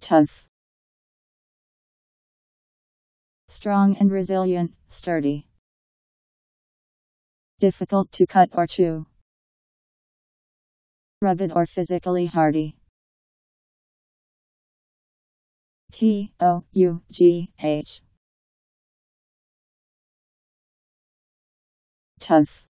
Tough. Strong and resilient, sturdy. Difficult to cut or chew. Rugged or physically hardy. T-O-U-G-H. Tough.